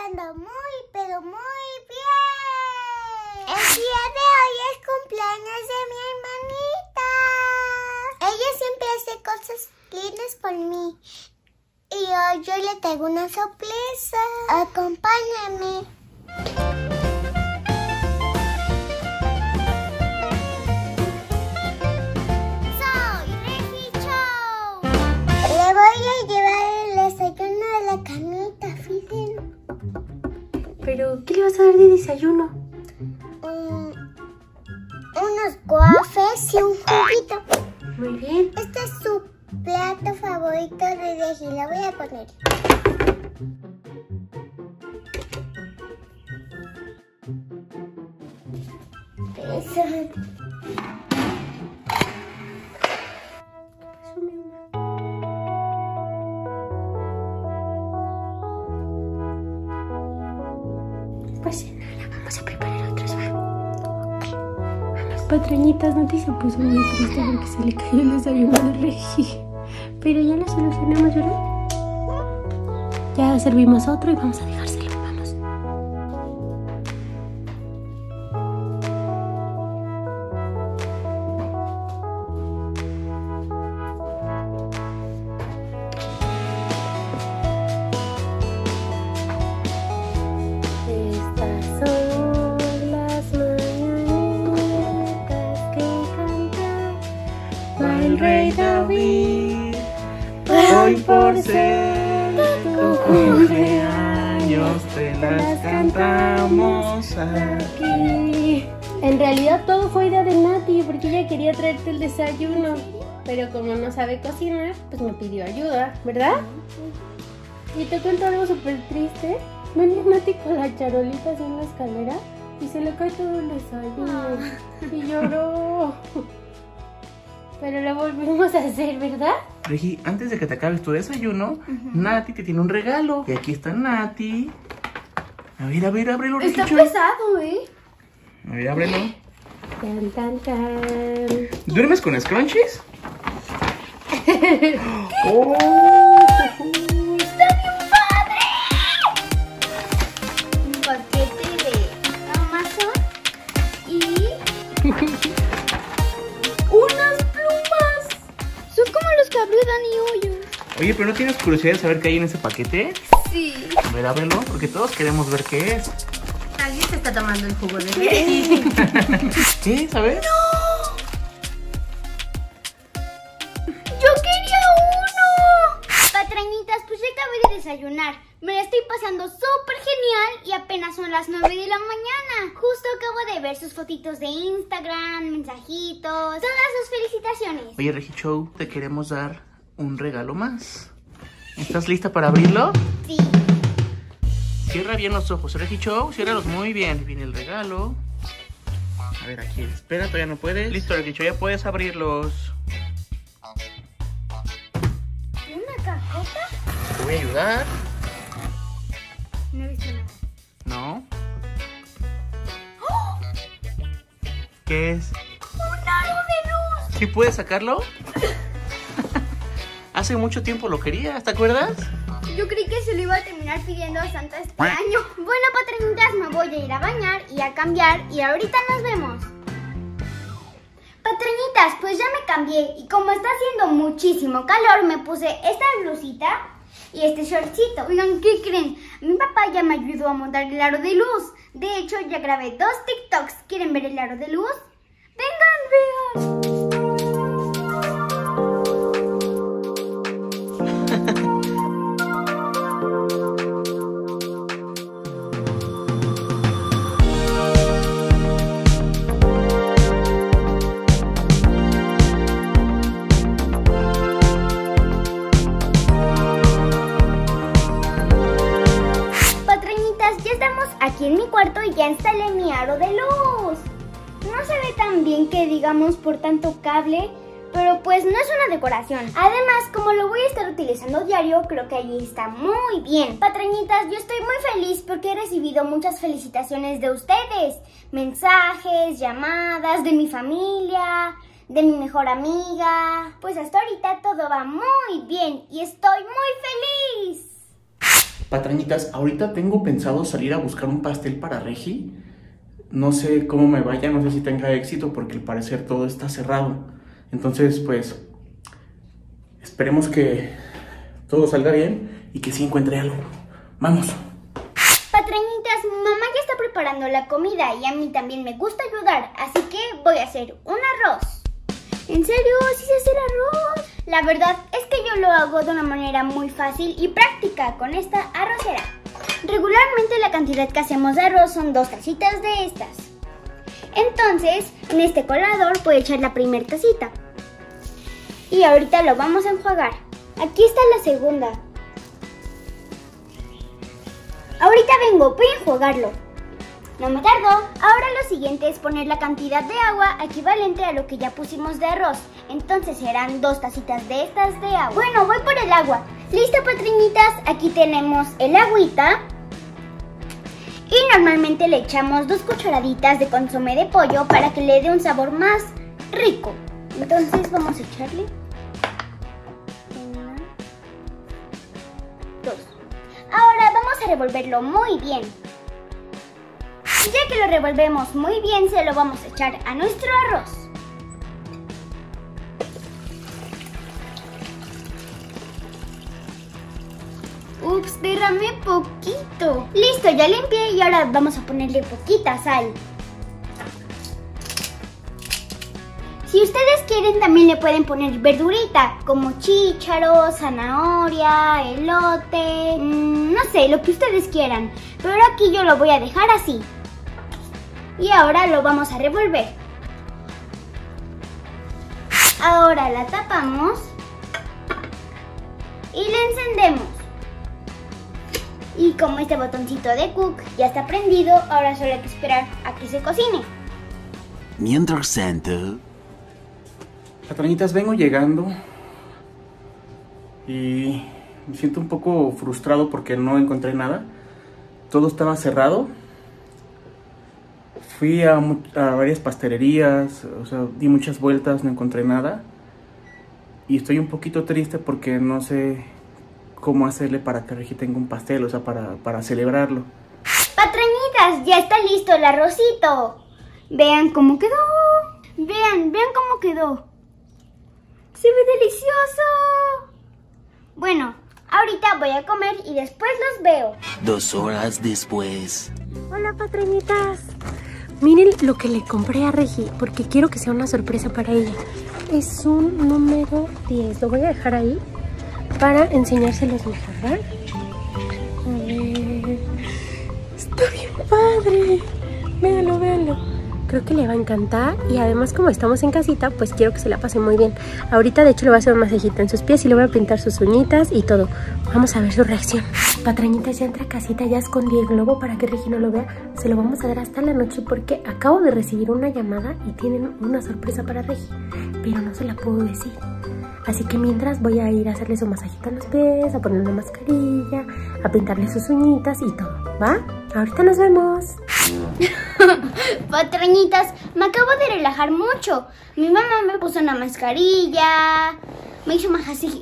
pasando muy, pero muy bien. El día de hoy es cumpleaños de mi hermanita. Ella siempre hace cosas lindas por mí. Y hoy yo le traigo una sorpresa. Acompáñame. Soy Regi Show. Le voy a llevar el desayuno a la camita, Fidel. ¿Pero qué le vas a dar de desayuno? Unos waffles y un juguito. Muy bien. Este es su plato favorito de Regi. La voy a poner. Eso. Pues nada, vamos a preparar otros, ¿va? Ok, vamos. Patrañitas, no te se puso muy triste porque se le cayó el desayuno de Regi. Pero ya lo solucionamos, ¿verdad? Ya servimos otro y vamos a dejárselo. Vamos. Estas son las mañanitas que cantaba el rey David. Hoy por ser tu cumpleaños te las cantamos aquí. En realidad todo fue idea de Nati porque ella quería traerte el desayuno. Pero como no sabe cocinar, pues me pidió ayuda, ¿verdad? Y te cuento algo súper triste. Venía Nati con la charolita así en la escalera y se le cae todo el desayuno. Y lloró. Pero lo volvimos a hacer, ¿verdad? Regi, antes de que te acabes tu desayuno, Nati te tiene un regalo. Y aquí está Nati. A ver, ábrelo, Regi. Está pesado, ¿eh? A ver, ábrelo. Tan, tan, tan. ¿Duermes con scrunchies? ¡Oh! ¡Está bien padre! Un paquete de Amazon y unas plumas. Son como los que abrió Dani Hoyos. Oye, ¿pero no tienes curiosidad de saber qué hay en ese paquete? Sí. A ver, ábrelo, porque todos queremos ver qué es. Alguien se está tomando el jugo de Regi. ¿Qué? ¿Sabes? ¡Yo quería uno! Patrañitas, pues ya acabé de desayunar. Me la estoy pasando súper genial y apenas son las 9 de la mañana. Justo acabo de ver sus fotitos de Instagram, mensajitos, todas sus felicitaciones. Oye, Regi Show, te queremos dar un regalo más. ¿Estás lista para abrirlo? Sí. Cierra bien los ojos, Regi Show, ciérralos muy bien. Viene el regalo. A ver, aquí, espera, todavía no puedes. Listo, Regi Show, ya puedes abrirlos. ¿Una cajota? Te voy a ayudar. No he visto nada. ¿No? ¿Qué es? ¡Un aro de luz! ¿Sí puedes sacarlo? Hace mucho tiempo lo querías, ¿te acuerdas? Yo creí que se lo iba a terminar pidiendo a Santa este año. Bueno, patrañitas, me voy a ir a bañar y a cambiar y ahorita nos vemos. Patrañitas, pues ya me cambié y como está haciendo muchísimo calor, me puse esta blusita y este shortcito. Oigan, ¿qué creen? Mi papá ya me ayudó a montar el aro de luz. De hecho, ya grabé 2 TikToks. ¿Quieren ver el aro de luz? ¡Vengan, vean! Ya estamos aquí en mi cuarto y ya instalé mi aro de luz. No se ve tan bien que digamos por tanto cable, pero pues no es una decoración. Además, como lo voy a estar utilizando diario, creo que allí está muy bien. Patrañitas, yo estoy muy feliz porque he recibido muchas felicitaciones de ustedes. Mensajes, llamadas, de mi familia, de mi mejor amiga. Pues hasta ahorita todo va muy bien y estoy muy feliz. Patrañitas, ahorita tengo pensado salir a buscar un pastel para Regi. No sé cómo me vaya, no sé si tenga éxito porque al parecer todo está cerrado. Entonces, pues, esperemos que todo salga bien y que sí encuentre algo. ¡Vamos! Patrañitas, mi mamá ya está preparando la comida y a mí también me gusta ayudar, así que voy a hacer un arroz. ¿En serio? ¿Sí se hace el arroz? La verdad es que yo lo hago de una manera muy fácil y práctica con esta arrocera. Regularmente la cantidad que hacemos de arroz son 2 tacitas de estas. Entonces, en este colador voy a echar la primera tacita. Y ahorita lo vamos a enjuagar. Aquí está la segunda. Ahorita vengo, voy a enjuagarlo. No me tardo. Ahora lo siguiente es poner la cantidad de agua equivalente a lo que ya pusimos de arroz. Entonces serán 2 tacitas de estas de agua. Bueno, voy por el agua. ¿Listo, patrañitas? Aquí tenemos el agüita. Y normalmente le echamos 2 cucharaditas de consomé de pollo para que le dé un sabor más rico. Entonces vamos a echarle 1, 2. Ahora vamos a revolverlo muy bien. Ya que lo revolvemos muy bien, se lo vamos a echar a nuestro arroz. Ups, derramé poquito. Listo, ya limpié y ahora vamos a ponerle poquita sal. Si ustedes quieren, también le pueden poner verdurita, como chícharo, zanahoria, elote, no sé, lo que ustedes quieran. Pero aquí yo lo voy a dejar así. Y ahora lo vamos a revolver. Ahora la tapamos y la encendemos. Y como este botoncito de Cook ya está prendido, ahora solo hay que esperar a que se cocine. Mientras tanto... Patrañitas, vengo llegando y me siento un poco frustrado porque no encontré nada. Todo estaba cerrado. Fui a varias pastelerías, o sea, di muchas vueltas, no encontré nada. Y estoy un poquito triste porque no sé cómo hacerle para que Regi tenga un pastel, o sea, para celebrarlo. Patrañitas, ya está listo el arrocito. Vean cómo quedó. Vean cómo quedó. ¡Se ve delicioso! Bueno, ahorita voy a comer y después los veo. 2 horas después. Hola, patrañitas. Miren lo que le compré a Regi, porque quiero que sea una sorpresa para ella. Es un número 10. Lo voy a dejar ahí para enseñárselos mejor, ¿verdad? A ver. Está bien padre. Véanlo, véanlo. Creo que le va a encantar y además como estamos en casita, pues quiero que se la pase muy bien. Ahorita de hecho le voy a hacer un masajito en sus pies y le voy a pintar sus uñitas y todo. Vamos a ver su reacción. Patrañitas, ya entra a casita, ya escondí el globo para que Regi no lo vea. Se lo vamos a dar hasta la noche porque acabo de recibir una llamada y tienen una sorpresa para Regi, pero no se la puedo decir. Así que mientras voy a ir a hacerle su masajito en los pies, a ponerle una mascarilla, a pintarle sus uñitas y todo, ¿va? Ahorita nos vemos. Patrañitas, me acabo de relajar mucho. Mi mamá me puso una mascarilla, me hizo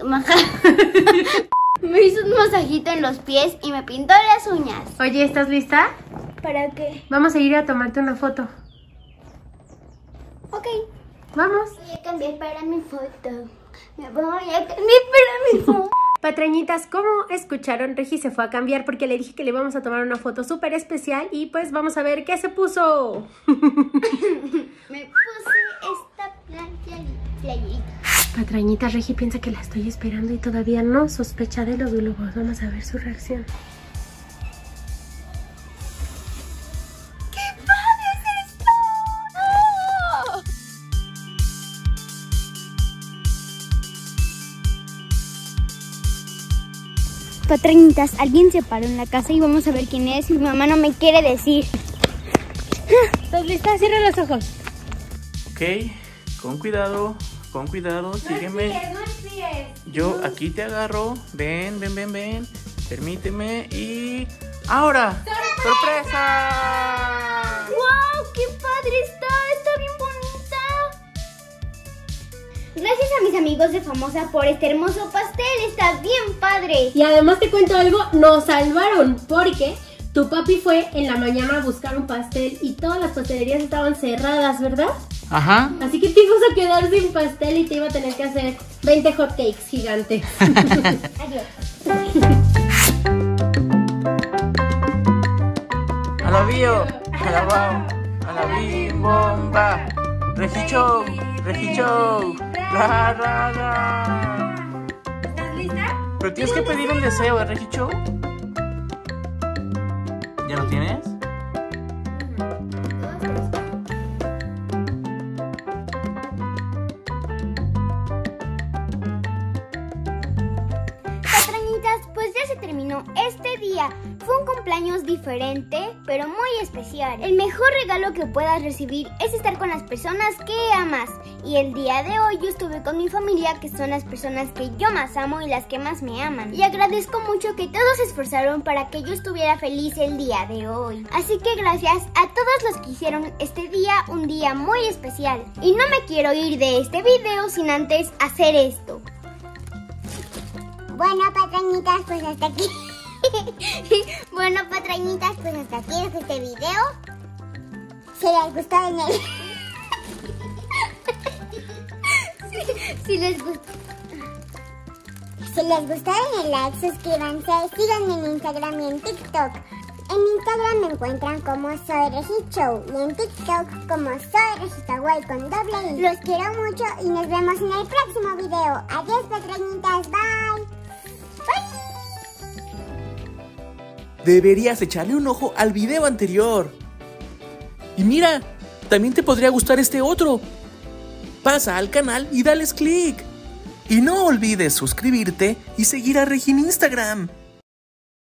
me hizo un masajito en los pies y me pintó las uñas. Oye, ¿estás lista? ¿Para qué? Vamos a ir a tomarte una foto. Ok. Vamos. Voy a cambiar para mi foto. Me voy a cambiar para mi foto. Patrañitas, ¿cómo escucharon? Regi se fue a cambiar porque le dije que le íbamos a tomar una foto súper especial y pues vamos a ver qué se puso. Me puse esta playerita. Patrañitas, Regi piensa que la estoy esperando y todavía no sospecha de los globos. Vamos a ver su reacción. ¡Qué padre es esto! ¡Oh! Patrañitas, alguien se paró en la casa y vamos a ver quién es. Mi mamá no me quiere decir. ¿Estás lista? Cierra los ojos. Ok, con cuidado, sígueme. No espires. Yo aquí te agarro. Ven. Permíteme y... ¡ahora! ¡Sorpresa! ¡Wow! ¡Qué padre está! ¡Está bien bonita! Gracias a mis amigos de Famosa por este hermoso pastel, está bien padre. Y además te cuento algo, nos salvaron porque tu papi fue en la mañana a buscar un pastel y todas las pastelerías estaban cerradas, ¿verdad? Ajá. Así que te ibas a quedar sin pastel y te iba a tener que hacer 20 hot cakes gigantes. Adiós. A la bio, a la bam, a la bim bomba. Regicho, regicho. Ra, ra, ra. ¿Estás lista? Pero tienes que pedir un deseo, Regicho. ¿Ya lo tienes? Patrañitas, pues ya se terminó este día. Fue un cumpleaños diferente, pero muy especial. El mejor regalo que puedas recibir es estar con las personas que amas. Y el día de hoy yo estuve con mi familia, que son las personas que yo más amo y las que más me aman. Y agradezco mucho que todos se esforzaron para que yo estuviera feliz el día de hoy. Así que gracias a todos los que hicieron este día un día muy especial. Y no me quiero ir de este video sin antes hacer esto. Bueno, patrañitas, pues hasta aquí. Bueno, patrañitas, pues hasta aquí es este video. Si les gustó, Si les gustó. Si les gustó, denle like, suscríbanse, síganme en Instagram y en TikTok. En Instagram me encuentran como Soy Regicho y en TikTok como Soy Regitaway con doble I. Los quiero mucho y nos vemos en el próximo video. Adiós, patrañitas, bye. Deberías echarle un ojo al video anterior. Y mira, también te podría gustar este otro. Pasa al canal y dales click. Y no olvides suscribirte y seguir a Regi en Instagram.